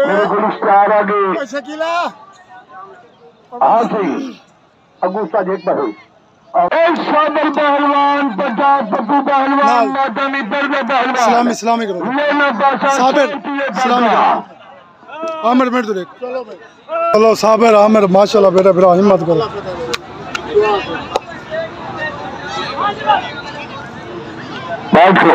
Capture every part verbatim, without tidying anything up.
मेरे को स्टार आ गए शकीला हाँ सही अगूस्ता जेक पर हुई साबर पहलवान पचास पप्पू पहलवान मातमी दर्द पहलवान इस्लामी इस्लामी करो लेना पासा साबिर इस्लामी करो आमिर मिनट देख चलो भाई चलो साबिर आमिर माशाल्लाह बेटा बेटा हिम्मत करो बैठो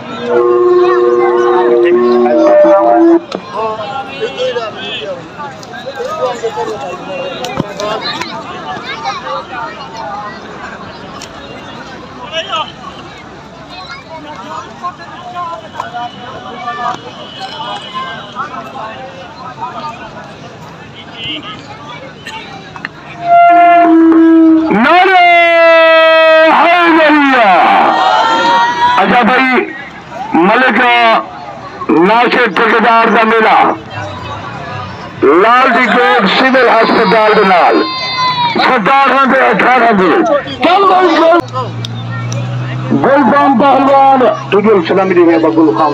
नारे हालेलुया। अच्छा भाई मलिक नासिर ठेकेदार का मेला लाल दी कोट सिविल हस्पताल के नाल सतारह से अठारह दिन गुलफाम पहलवान तुझे सलामी देंगे बगुल खाम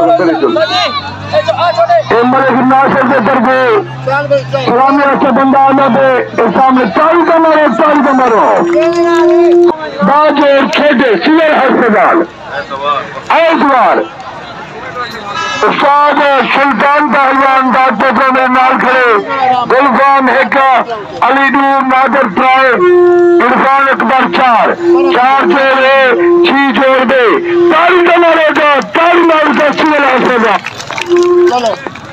मलिक नासिर के तरफे सलामी अच्छा बंदा आना पे सामने चाली का मारो चाली का मारो बाज और खेडे सिविल हस्पताल आयतवार उस्ताद सुल्तान पहलवान डॉक्टर में नाल खड़े गुलफाम हेका अली नूर नादर ट्राई इरफान अकबर चार चार जोड़े छी जोड़ दे ताली का मारेगा ताली मार का सिविल हस्पताल चलो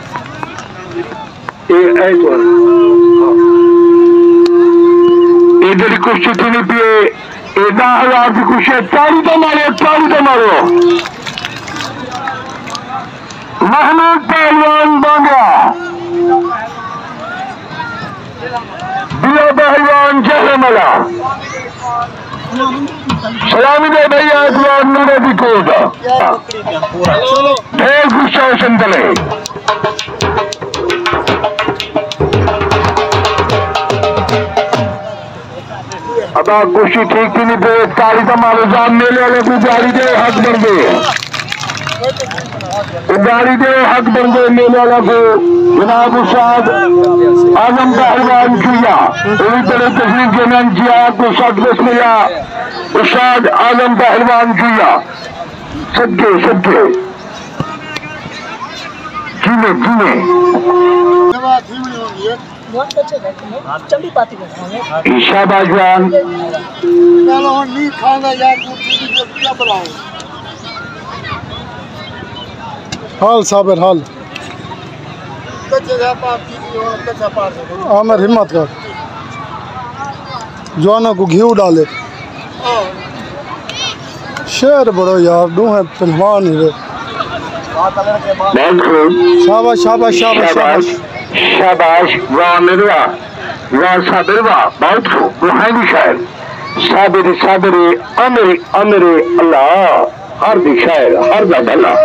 इधर कुछ चिट्ठी नहीं पिए इतना हजार की कुछ है ताली तो मारो ताली तो मारो महमूद पहलवान बांगा दिया पहलवान जहरमला सलामी दे भैया इतवार मेरे भी कोदा ढेर गुस्सा संतले अब आप कुछ ठीक ही नहीं पे तारी का मारो जाम मेले वाले को गाड़ी दे हक बन गए गाड़ी दे हक बन गए मेले वाला को जनाब उस्ताद आजम पहलवान किया पूरी तरह तस्वीर के नाम किया आपको सदगस मिला उस्ताद आजम पहलवान किया सबके सबके जीने जीने ईशा बाजवान नहीं खाना यार क्या बुलाओ हाल साबिर हाल आमिर हिम्मत कर जवानों को घी डाले शेर बड़ो यार दू है पहलवान ही शाबाश शाबाश शाबाश शाबाश शाबाश वाह मेरवा वाह साबिरवा बहुत खूब रूहानी शायर साबिर साबिर अमरे अमरे अल्लाह हर दी शायर हर दा भला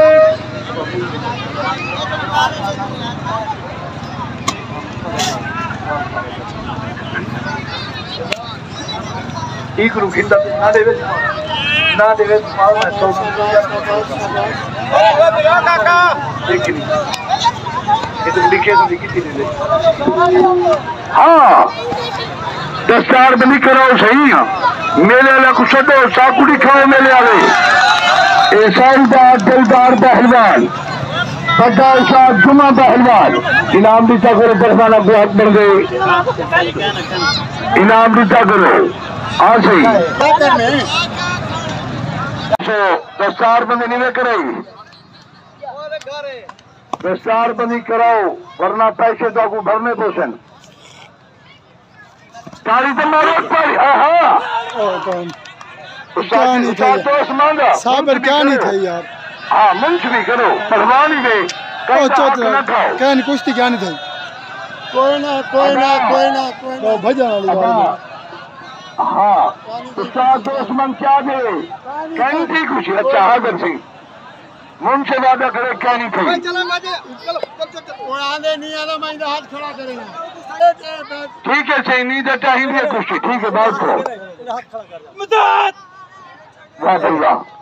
एक रुखिंदा ना देवे ना देवे माल में सौ काका देख नहीं ये तो लिखे तो लिखी थी दे हाँ दस्तार बनी कराओ सही है मेले वाला कुछ छो साकुड़ी खाओ मेले वाले एसाईदार दिलदार पहलवान बड़ा उस्ताद जुमा पहलवान इनाम दीता करो पहलवाना बहुत बढ़ गए इनाम दीता करो हाँ सही दस्तार बंदी नहीं कराई दस्तार बंदी कराओ वरना पैसे तो आपको भरने पोषण तारी तो मारो तारी हाँ क्या नहीं था मांगा साबिर क्या नहीं था यार हाँ मंच भी करो पहलवान ही दे क्या नहीं कुश्ती क्या नहीं था कोई ना कोई ना कोई ना कोई ना भजन वाली बात हाँ तो सात दोस्त मन क्या दे कहनी थी कुछ अच्छा हागर सिंह मुन से वादा करे कहनी थी ठीक है सही नींद चाहिए कुछ ठीक है बात करो वाह